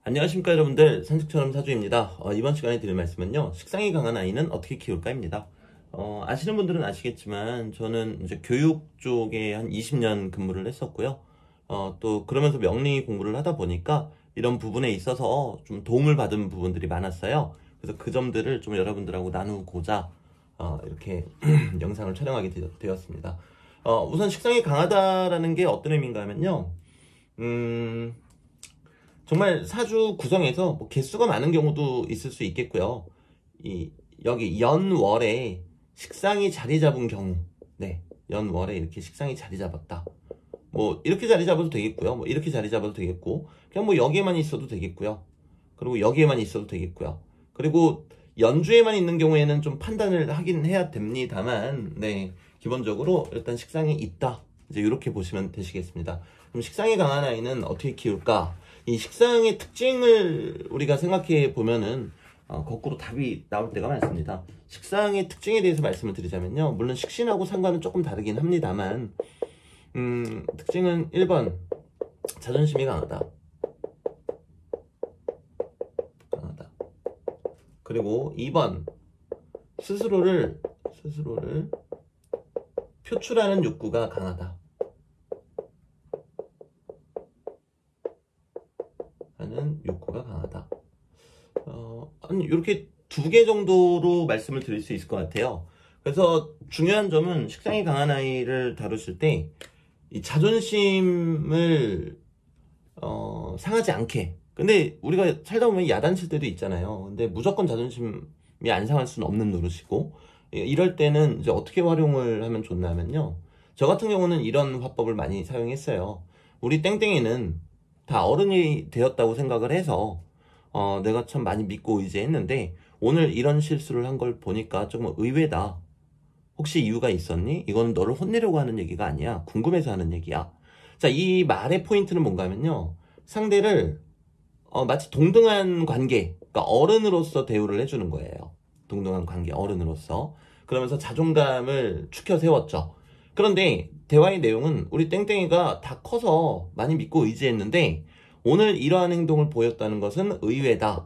안녕하십니까 여러분들, 산책처럼 사주입니다. 이번 시간에 드릴 말씀은요, 식상이 강한 아이는 어떻게 키울까입니다. 아시는 분들은 아시겠지만 저는 이제 교육 쪽에 한 20년 근무를 했었고요. 또 그러면서 명리 공부를 하다 보니까 이런 부분에 있어서 좀 도움을 받은 부분들이 많았어요. 그래서 그 점들을 좀 여러분들하고 나누고자 이렇게 영상을 촬영하게 되었습니다. 우선 식상이 강하다라는 게 어떤 의미인가 하면요, 정말 사주 구성에서 뭐 개수가 많은 경우도 있을 수 있겠고요. 여기 연월에 식상이 자리 잡은 경우, 네, 연월에 이렇게 식상이 자리 잡았다. 뭐 이렇게 자리 잡아도 되겠고요. 뭐 이렇게 자리 잡아도 되겠고, 그냥 뭐 여기에만 있어도 되겠고요. 그리고 여기에만 있어도 되겠고요. 그리고 연주에만 있는 경우에는 좀 판단을 하긴 해야 됩니다만, 네, 기본적으로 일단 식상이 있다, 이제 이렇게 보시면 되시겠습니다. 그럼 식상이 강한 아이는 어떻게 키울까? 이 식상의 특징을 우리가 생각해 보면은 거꾸로 답이 나올 때가 많습니다. 식상의 특징에 대해서 말씀을 드리자면요, 물론 식신하고 상관은 조금 다르긴 합니다만, 특징은 1번 자존심이 강하다. 그리고 2번 스스로를 표출하는 욕구가 강하다 하는 욕구가 강하다. 이렇게 두 개 정도로 말씀을 드릴 수 있을 것 같아요. 그래서 중요한 점은 식상이 강한 아이를 다루실 때 이 자존심을 상하지 않게. 근데 우리가 살다 보면 야단칠 때도 있잖아요. 근데 무조건 자존심이 안 상할 수는 없는 노릇이고, 이럴 때는 이제 어떻게 활용을 하면 좋냐면요, 저 같은 경우는 이런 화법을 많이 사용했어요. 우리 땡땡이는 다 어른이 되었다고 생각을 해서 내가 참 많이 믿고 의지했는데 오늘 이런 실수를 한 걸 보니까 조금 의외다. 혹시 이유가 있었니? 이거는 너를 혼내려고 하는 얘기가 아니야. 궁금해서 하는 얘기야. 자, 이 말의 포인트는 뭔가 하면요, 상대를 마치 동등한 관계, 그러니까 어른으로서 대우를 해주는 거예요. 동등한 관계, 어른으로서. 그러면서 자존감을 축혀 세웠죠. 그런데 대화의 내용은 우리 땡땡이가 다 커서 많이 믿고 의지했는데 오늘 이러한 행동을 보였다는 것은 의외다.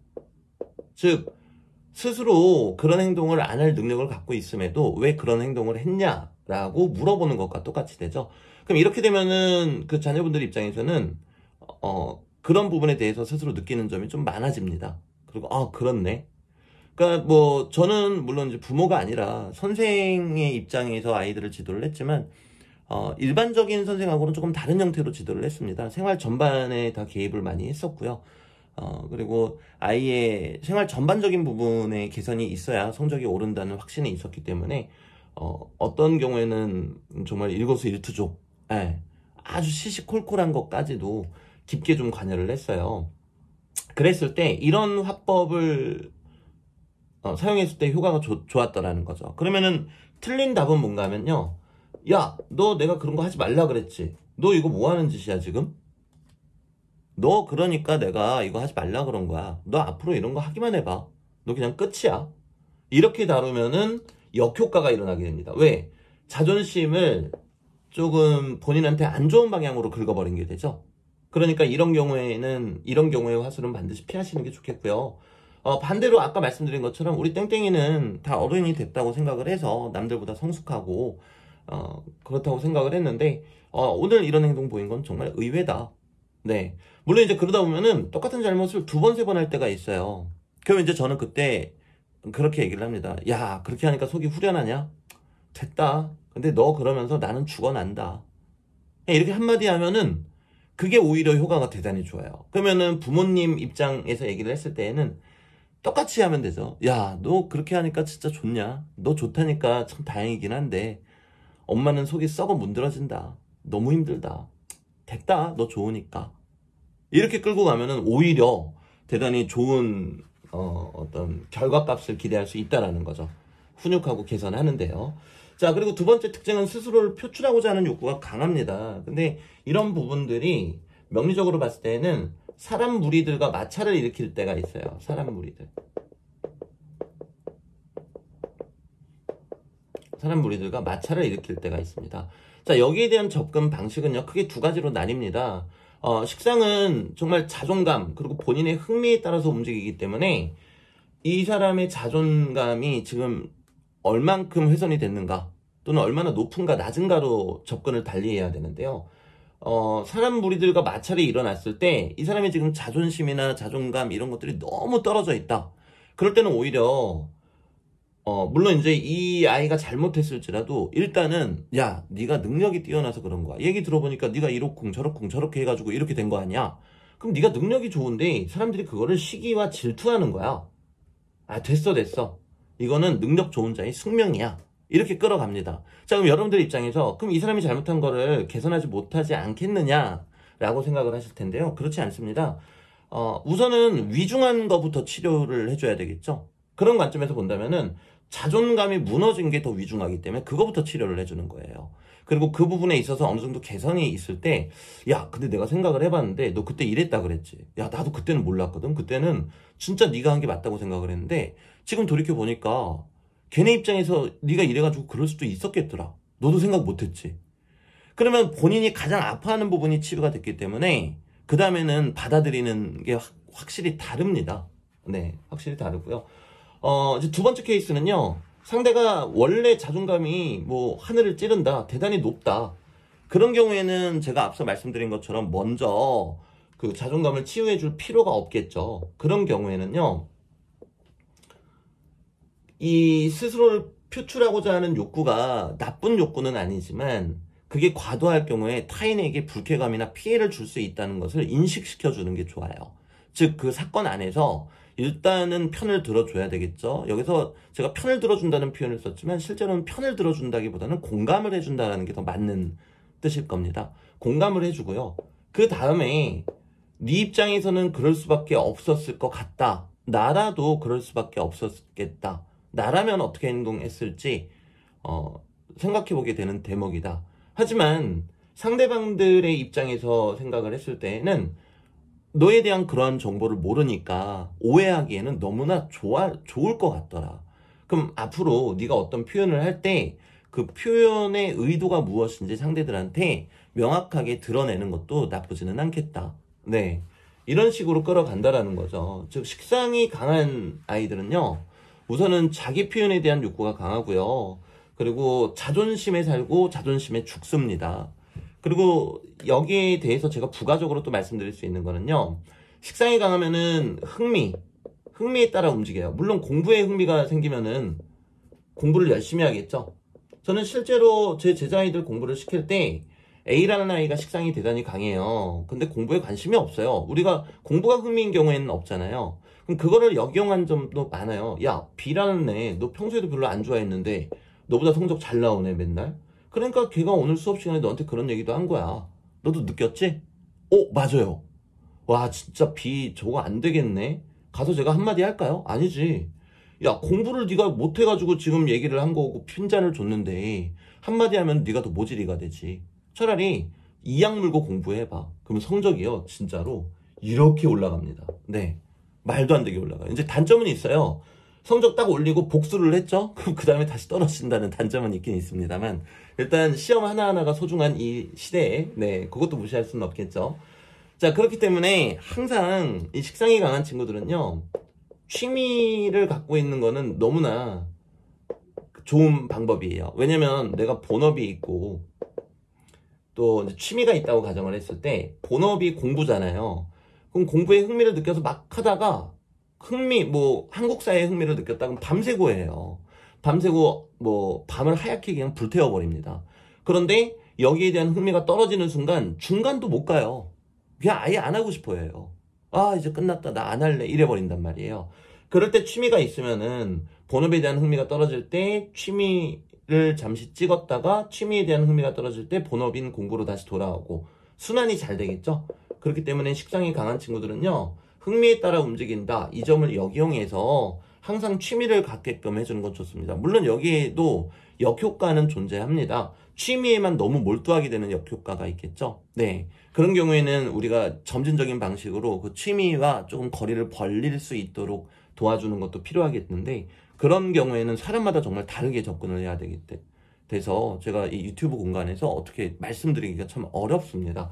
즉, 스스로 그런 행동을 안 할 능력을 갖고 있음에도 왜 그런 행동을 했냐라고 물어보는 것과 똑같이 되죠. 그럼 이렇게 되면은 그 자녀분들 입장에서는 그런 부분에 대해서 스스로 느끼는 점이 좀 많아집니다. 그리고 그렇네. 그러니까 뭐 저는 물론 이제 부모가 아니라 선생의 입장에서 아이들을 지도를 했지만 일반적인 선생하고는 조금 다른 형태로 지도를 했습니다. 생활 전반에 다 개입을 많이 했었고요. 그리고 아이의 생활 전반적인 부분에 개선이 있어야 성적이 오른다는 확신이 있었기 때문에 어떤 경우에는 정말 일거수일투족, 예, 아주 시시콜콜한 것까지도 깊게 좀 관여를 했어요. 그랬을 때 이런 화법을 사용했을 때 효과가 좋았더라는 거죠. 그러면은 틀린 답은 뭔가 하면요, 야, 너 내가 그런 거 하지 말라 그랬지? 너 이거 뭐 하는 짓이야 지금? 너 그러니까 내가 이거 하지 말라 그런 거야. 너 앞으로 이런 거 하기만 해봐. 너 그냥 끝이야. 이렇게 다루면은 역효과가 일어나게 됩니다. 왜? 자존심을 조금 본인한테 안 좋은 방향으로 긁어버린 게 되죠. 그러니까 이런 경우의 화술은 반드시 피하시는 게 좋겠고요. 반대로 아까 말씀드린 것처럼 우리 땡땡이는 다 어른이 됐다고 생각을 해서 남들보다 성숙하고 그렇다고 생각을 했는데 오늘 이런 행동 보인 건 정말 의외다. 네. 물론 이제 그러다 보면은 똑같은 잘못을 두 번, 세 번 할 때가 있어요. 그럼 이제 저는 그때 그렇게 얘기를 합니다. 야, 그렇게 하니까 속이 후련하냐? 됐다. 근데 너 그러면서 나는 죽어난다. 이렇게 한마디 하면은 그게 오히려 효과가 대단히 좋아요. 그러면은 부모님 입장에서 얘기를 했을 때에는 똑같이 하면 되죠. 야, 너 그렇게 하니까 진짜 좋냐? 너 좋다니까 참 다행이긴 한데 엄마는 속이 썩어 문드러진다. 너무 힘들다. 됐다. 너 좋으니까. 이렇게 끌고 가면은 오히려 대단히 좋은 어떤 결과값을 기대할 수 있다라는 거죠. 훈육하고 개선하는데요. 자, 그리고 두 번째 특징은 스스로를 표출하고자 하는 욕구가 강합니다. 근데 이런 부분들이 명리적으로 봤을 때는 사람 무리들과 마찰을 일으킬 때가 있어요. 사람 무리들과 마찰을 일으킬 때가 있습니다. 자, 여기에 대한 접근 방식은요, 크게 두 가지로 나뉩니다. 식상은 정말 자존감 그리고 본인의 흥미에 따라서 움직이기 때문에 이 사람의 자존감이 지금 얼만큼 훼손이 됐는가 또는 얼마나 높은가 낮은가로 접근을 달리해야 되는데요. 사람 무리들과 마찰이 일어났을 때 이 사람이 지금 자존심이나 자존감 이런 것들이 너무 떨어져 있다. 그럴 때는 오히려 물론 이제 이 아이가 잘못했을지라도 일단은 야 네가 능력이 뛰어나서 그런 거야. 얘기 들어보니까 네가 이렇쿵 저렇쿵 저렇게 해가지고 이렇게 된 거 아니야. 그럼 네가 능력이 좋은데 사람들이 그거를 시기와 질투하는 거야. 아 됐어 이거는 능력 좋은 자의 숙명이야. 이렇게 끌어갑니다. 자 그럼 여러분들 입장에서 그럼 이 사람이 잘못한 거를 개선하지 못하지 않겠느냐 라고 생각을 하실 텐데요. 그렇지 않습니다. 우선은 위중한 거부터 치료를 해줘야 되겠죠. 그런 관점에서 본다면은 자존감이 무너진 게 더 위중하기 때문에 그거부터 치료를 해주는 거예요. 그리고 그 부분에 있어서 어느 정도 개선이 있을 때, 야, 근데 내가 생각을 해봤는데 너 그때 이랬다 그랬지. 야, 나도 그때는 몰랐거든. 그때는 진짜 네가 한 게 맞다고 생각을 했는데 지금 돌이켜 보니까 걔네 입장에서 네가 이래가지고 그럴 수도 있었겠더라. 너도 생각 못했지. 그러면 본인이 가장 아파하는 부분이 치료가 됐기 때문에 그 다음에는 받아들이는 게 확실히 다릅니다. 네, 확실히 다르고요. 이제 두 번째 케이스는요. 상대가 원래 자존감이 뭐 하늘을 찌른다, 대단히 높다. 그런 경우에는 제가 앞서 말씀드린 것처럼 먼저 그 자존감을 치유해 줄 필요가 없겠죠. 그런 경우에는요. 이 스스로를 표출하고자 하는 욕구가 나쁜 욕구는 아니지만 그게 과도할 경우에 타인에게 불쾌감이나 피해를 줄 수 있다는 것을 인식시켜 주는 게 좋아요. 즉 그 사건 안에서 일단은 편을 들어줘야 되겠죠. 여기서 제가 편을 들어준다는 표현을 썼지만 실제로는 편을 들어준다기보다는 공감을 해준다는 게 더 맞는 뜻일 겁니다. 공감을 해주고요. 그 다음에 네 입장에서는 그럴 수밖에 없었을 것 같다. 나라도 그럴 수밖에 없었겠다. 나라면 어떻게 행동했을지 생각해보게 되는 대목이다. 하지만 상대방들의 입장에서 생각을 했을 때에는 너에 대한 그러한 정보를 모르니까 오해하기에는 너무나 좋을 것 같더라. 그럼 앞으로 네가 어떤 표현을 할 때 그 표현의 의도가 무엇인지 상대들한테 명확하게 드러내는 것도 나쁘지는 않겠다. 네, 이런 식으로 끌어간다라는 거죠. 즉 식상이 강한 아이들은요. 우선은 자기 표현에 대한 욕구가 강하고요. 그리고 자존심에 살고 자존심에 죽습니다. 그리고 여기에 대해서 제가 부가적으로 또 말씀드릴 수 있는 거는요. 식상이 강하면은 흥미에 따라 움직여요. 물론 공부에 흥미가 생기면은 공부를 열심히 하겠죠. 저는 실제로 제 제자아이들 공부를 시킬 때 A라는 아이가 식상이 대단히 강해요. 근데 공부에 관심이 없어요. 우리가 공부가 흥미인 경우에는 없잖아요. 그럼 그거를 역이용한 점도 많아요. 야, B라는 애 너 평소에도 별로 안 좋아했는데 너보다 성적 잘 나오네 맨날. 그러니까 걔가 오늘 수업 시간에 너한테 그런 얘기도 한 거야. 너도 느꼈지? 맞아요. 와 진짜 B 저거 안 되겠네. 가서 제가 한마디 할까요? 아니지. 야 공부를 네가 못해가지고 지금 얘기를 한 거고 핀잔을 줬는데 한마디 하면 네가 더 모질이가 되지. 차라리 이악 물고 공부해봐. 그러면 성적이요 진짜로 이렇게 올라갑니다. 네, 말도 안 되게 올라가요. 이제 단점은 있어요. 성적 딱 올리고 복수를 했죠? 그럼 그 다음에 다시 떨어진다는 단점은 있긴 있습니다만 일단 시험 하나하나가 소중한 이 시대에 네, 그것도 무시할 수는 없겠죠. 자, 그렇기 때문에 항상 이 식상이 강한 친구들은요. 취미를 갖고 있는 거는 너무나 좋은 방법이에요. 왜냐면 내가 본업이 있고 또 이제 취미가 있다고 가정을 했을 때 본업이 공부잖아요. 그럼 공부에 흥미를 느껴서 막 하다가 한국사에 흥미를 느꼈다 그럼 밤새고 해요. 밤새고 밤을 하얗게 그냥 불태워버립니다. 그런데 여기에 대한 흥미가 떨어지는 순간 중간도 못 가요. 그냥 아예 안 하고 싶어 해요. 아 이제 끝났다 나 안 할래 이래버린단 말이에요. 그럴 때 취미가 있으면은 본업에 대한 흥미가 떨어질 때 취미를 잠시 찍었다가 취미에 대한 흥미가 떨어질 때 본업인 공부로 다시 돌아오고 순환이 잘 되겠죠. 그렇기 때문에 식상이 강한 친구들은요 흥미에 따라 움직인다 이 점을 역이용해서 항상 취미를 갖게끔 해주는 건 좋습니다. 물론 여기에도 역효과는 존재합니다. 취미에만 너무 몰두하게 되는 역효과가 있겠죠. 네, 그런 경우에는 우리가 점진적인 방식으로 그 취미와 조금 거리를 벌릴 수 있도록 도와주는 것도 필요하겠는데 그런 경우에는 사람마다 정말 다르게 접근을 해야 돼서 제가 이 유튜브 공간에서 어떻게 말씀드리기가 참 어렵습니다.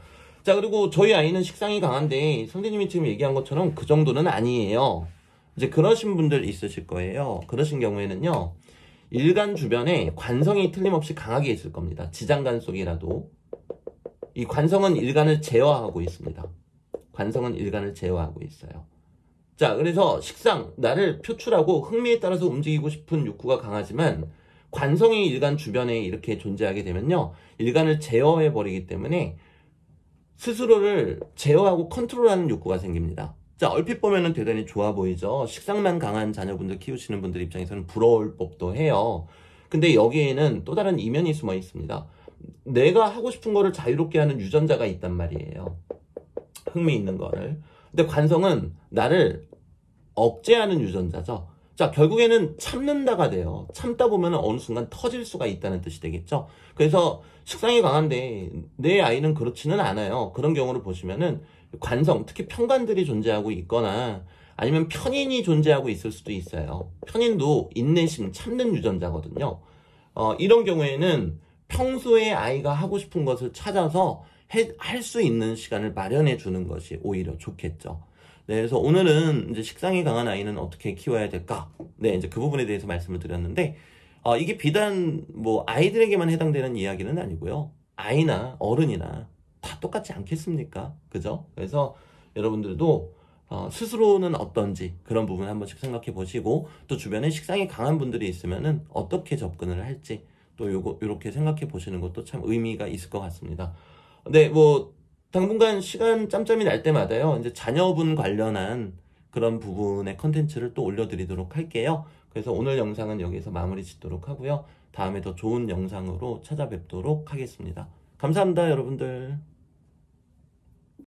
자, 그리고 저희 아이는 식상이 강한데 선생님이 지금 얘기한 것처럼 그 정도는 아니에요. 이제 그러신 분들 있으실 거예요. 그러신 경우에는요, 일간 주변에 관성이 틀림없이 강하게 있을 겁니다. 지장간 속이라도. 이 관성은 일간을 제어하고 있습니다. 관성은 일간을 제어하고 있어요. 자, 그래서 식상, 나를 표출하고 흥미에 따라서 움직이고 싶은 욕구가 강하지만 관성이 일간 주변에 이렇게 존재하게 되면요, 일간을 제어해버리기 때문에 스스로를 제어하고 컨트롤하는 욕구가 생깁니다. 자, 얼핏 보면은 대단히 좋아 보이죠? 식상만 강한 자녀분들 키우시는 분들 입장에서는 부러울 법도 해요. 근데 여기에는 또 다른 이면이 숨어 있습니다. 내가 하고 싶은 거를 자유롭게 하는 유전자가 있단 말이에요. 흥미 있는 거를. 근데 관성은 나를 억제하는 유전자죠. 자, 결국에는 참는다가 돼요. 참다 보면 어느 순간 터질 수가 있다는 뜻이 되겠죠. 그래서 식상이 강한데 내 아이는 그렇지는 않아요. 그런 경우를 보시면은 관성, 특히 편관들이 존재하고 있거나 아니면 편인이 존재하고 있을 수도 있어요. 편인도 인내심, 참는 유전자거든요. 이런 경우에는 평소에 아이가 하고 싶은 것을 찾아서 할 수 있는 시간을 마련해 주는 것이 오히려 좋겠죠. 네, 그래서 오늘은 이제 식상이 강한 아이는 어떻게 키워야 될까? 네, 이제 그 부분에 대해서 말씀을 드렸는데, 이게 비단 뭐 아이들에게만 해당되는 이야기는 아니고요. 아이나 어른이나 다 똑같지 않겠습니까? 그죠? 그래서 여러분들도 스스로는 어떤지 그런 부분 한 번씩 생각해 보시고, 또 주변에 식상이 강한 분들이 있으면은 어떻게 접근을 할지 또 요렇게 생각해 보시는 것도 참 의미가 있을 것 같습니다. 네, 뭐 당분간 시간 짬짬이 날 때마다요, 이제 자녀분 관련한 그런 부분의 컨텐츠를 또 올려드리도록 할게요. 그래서 오늘 영상은 여기서 마무리 짓도록 하고요. 다음에 더 좋은 영상으로 찾아뵙도록 하겠습니다. 감사합니다, 여러분들.